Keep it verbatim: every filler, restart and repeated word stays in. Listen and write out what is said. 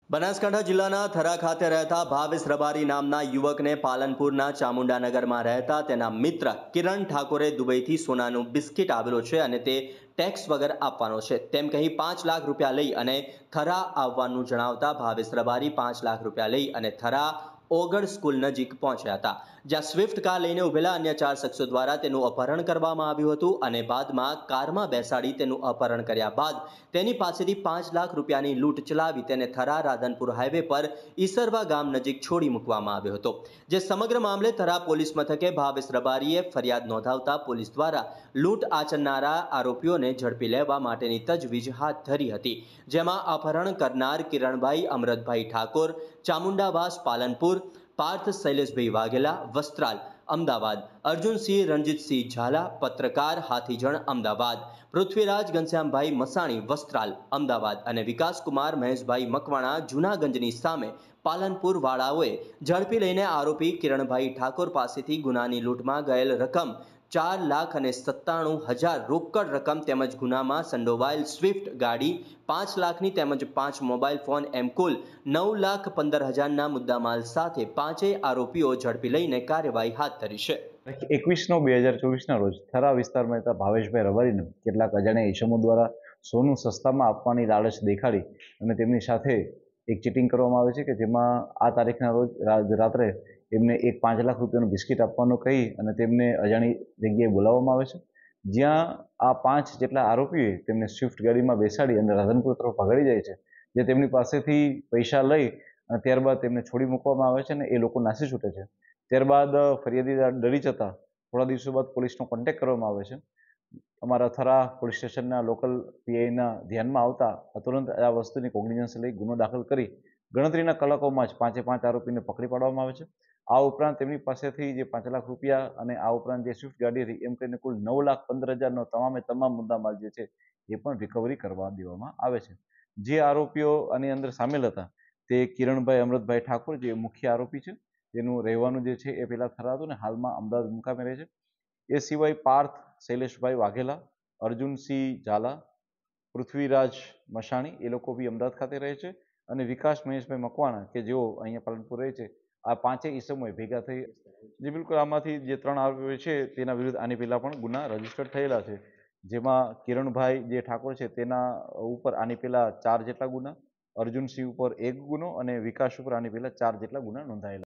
બનાસકાંઠા જિલ્લાના થરા ખાતે રહેતા ભાવેશ રબારી નામના યુવકને પાલનપુરના ચામુંડાનગરમાં રહેતા તેના મિત્ર કિરણ ઠાકોરે દુબઈથી સોનાનું બિસ્કિટ આવેલો છે અને તે ટેક્સ વગર આપવાનો છે તેમ કહી પાંચ લાખ રૂપિયા લઈ અને થરા આવવાનું જણાવતા ભાવેશ રબારી પાંચ લાખ રૂપિયા લઈ અને થરા ઓગળ સ્કૂલ નજીક પહોંચ્યા હતા, જ્યાં સ્વિફ્ટ કાર લઈને ઉભેલા અન્ય ચાર શખ્સો દ્વારા તેનું અપહરણ કરવામાં આવ્યું હતું અને બાદમાં કારમાં બેસાડી તેનું અપહરણ કર્યા બાદ તેની પાસેથી પાંચ લાખ રૂપિયાની લૂંટ ચલાવી તેને થરા રાધનપુર હાઈવે પર ઈસરવા ગામ નજીક છોડી મૂકવામાં આવ્યો હતો, જે સમગ્ર મામલે થરા પોલીસ મથકે ભાવેશ રબારીએ ફરિયાદ નોંધાવતા પોલીસ દ્વારા લૂંટ આચરનારા આરોપીઓને ઝડપી લેવા માટેની તજવીજ હાથ ધરી હતી, જેમાં અપહરણ કરનાર કિરણભાઈ અમરતભાઈ ઠાકોર ચામુંડાવાસ પાલનપુર, પાર્થ શૈલેષભાઈ વાઘેલા વસ્ત્રાલ અમદાવાદ, અર્જુનસિંહ રણજીતસિંહ ઝાલા પત્રકાર હાથીજણ અમદાવાદ, પૃથ્વીરાજ ઘનશ્યામભાઈ મસાણી વસ્ત્રાલ અમદાવાદ અને વિકાસકુમાર મહેશભાઈ મકવાણા જૂનાગંજની સામે પાલનપુર વાળાઓએ ઝડપી લઈને આરોપી કિરણભાઈ ઠાકોર પાસેથી ગુનાની લૂંટમાં ગયેલ રકમ ચાર લાખ અને સત્તાણું હજાર રોકડ રકમ તેમજ ગુનામાં સંડોવાયેલ સ્વિફ્ટ ગાડી પાંચ લાખની તેમજ પાંચ મોબાઈલ ફોન એમ કુલ નવ લાખ પંદર હજારના મુદ્દામાલ સાથે પાંચેય આરોપીઓ ઝડપી લઈને કાર્યવાહી હાથ ધરી છે. એકવીસ નો બે હજાર ચોવીસના રોજ થરા વિસ્તારમાં રહેતા ભાવેશભાઈ રબારીને કેટલાક અજાણ્યા ઈસમો દ્વારા સોનું સસ્તામાં આપવાની લાલચ દેખાડી અને તેમની સાથે એક ચીટિંગ કરવામાં આવે છે કે જેમાં આ તારીખના રોજ રાત્રે એમને એક પાંચ લાખ રૂપિયાનું બિસ્કિટ આપવાનું કહી અને તેમને અજાણી જગ્યાએ બોલાવવામાં આવે છે, જ્યાં આ પાંચ જેટલા આરોપીએ તેમને સ્વિફ્ટ ગાડીમાં બેસાડી અને રાધનપુર તરફ ભગાડી જાય છે, જે તેમની પાસેથી પૈસા લઈ અને ત્યારબાદ તેમને છોડી મૂકવામાં આવે છે અને એ લોકો નાસી છૂટે છે. ત્યારબાદ ફરિયાદી ડરી જતા થોડા દિવસો બાદ પોલીસનો કોન્ટેક્ટ કરવામાં આવે છે. અમારા થરા પોલીસ સ્ટેશનના લોકલ પીઆઈના ધ્યાનમાં આવતા તુરંત આ વસ્તુની કોગ્નિઝન્સ લઈ ગુનો દાખલ કરી ગણતરીના કલાકોમાં જ પાંચે પાંચ આરોપીને પકડી પાડવામાં આવે છે. આ ઉપરાંત તેમની પાસેથી જે પાંચ લાખ રૂપિયા અને આ ઉપરાંત જે સ્વિફ્ટ ગાડી હતી એમ કરીને કુલ નવ લાખ પંદર હજારનો તમામે તમામ મુદ્દામાલ જે છે એ પણ રિકવરી કરવા દેવામાં આવે છે. જે આરોપીઓ આની અંદર સામેલ હતા તે કિરણભાઈ અમરતભાઈ ઠાકોર જે મુખ્ય આરોપી છે, તેનું રહેવાનું જે છે એ પહેલાં થરા હતું ને હાલમાં અમદાવાદ મુકામે રહે છે. એ સિવાય પાર્થ શૈલેષભાઈ વાઘેલા, અર્જુનસિંહ ઝાલા, પૃથ્વીરાજ મસાણી એ લોકો બી અમદાવાદ ખાતે રહે છે અને વિકાસ મહેશભાઈ મકવાણા કે જેઓ અહીંયા પાલનપુર રહે છે. આ પાંચેય ઈસમોએ ભેગા થઈ જે બિલકુલ આમાંથી જે ત્રણ આરોપીઓ છે તેના વિરુદ્ધ આની પહેલાં પણ ગુના રજીસ્ટર થયેલા છે, જેમાં કિરણભાઈ જે ઠાકોર છે તેના ઉપર આની પહેલાં ચાર જેટલા ગુના, અર્જુનસિંહ ઉપર એક ગુનો અને વિકાસ ઉપર આની પહેલાં ચાર જેટલા ગુના નોંધાયેલા